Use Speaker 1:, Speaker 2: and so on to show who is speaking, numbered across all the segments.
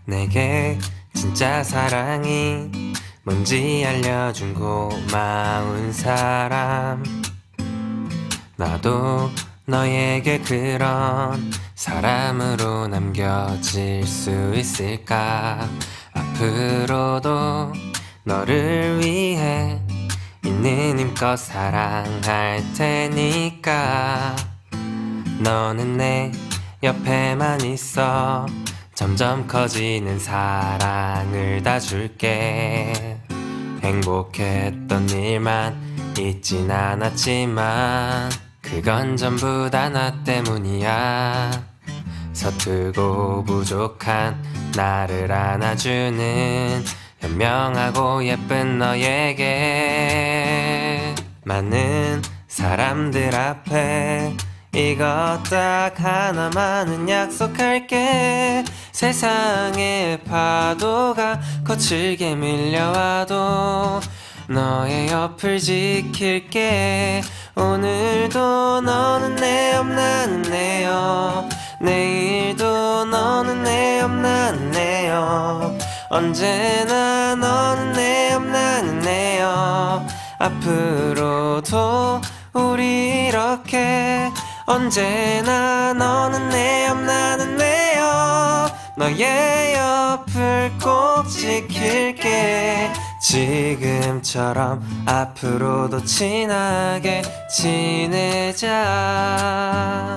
Speaker 1: 내게 진짜 사랑이 뭔지 알려준 고마운 사람. 나도 너에게 그런 사람으로 남겨질 수 있을까. 앞으로도 너를 위해 있는 힘껏 사랑할 테니까. 너는 내 옆에만 있어 점점 커지는 사랑을 다 줄게. 행복했던 일만 있진 않았지만 그건 전부 다 나 때문이야. 서툴고 부족한 나를 안아주는 현명하고 예쁜 너에게. 많은 사람들 앞에 이것 딱 하나만은 약속할게. 세상의 파도가 거칠게 밀려와도 너의 옆을 지킬게. 오늘도 너는 내 옆 나는 내 옆, 내일도 너는 내 옆 나는 내 옆, 언제나 너는 내 옆 나는 내 옆. 앞으로도 우리 이렇게 언제나 너는 내 옆 나는 내 옆, 너의 옆을 꼭 지킬게. 지금처럼 앞으로도 친하게 지내자.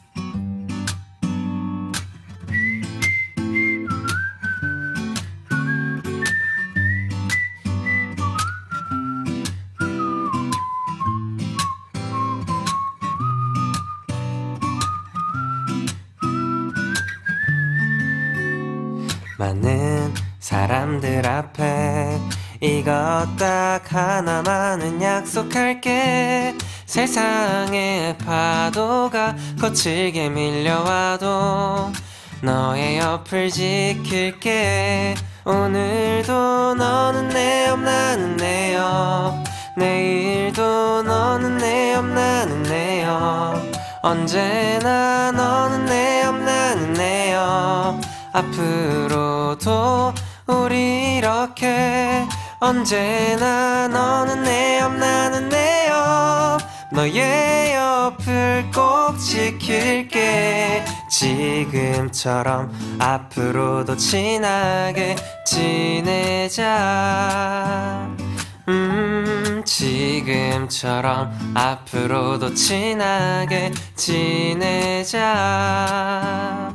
Speaker 1: 많은 사람들 앞에 이것 딱 하나만은 약속할게. 세상의 파도가 거칠게 밀려와도 너의 옆을 지킬게. 오늘도 너는 내 옆 나는 내 옆, 내일도 너는 내 옆 나는 내 옆, 언제나 너는 내 옆 나는 내 옆. 앞으로도 우리 이렇게 언제나 너는 내 옆 나는 내 옆, 너의 옆을 꼭 지킬게. 지금처럼 앞으로도 친하게 지내자. 지금처럼 앞으로도 친하게 지내자.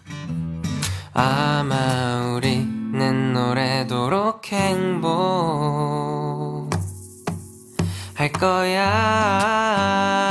Speaker 1: 아마 우리는 오래도록 행복 할 거야.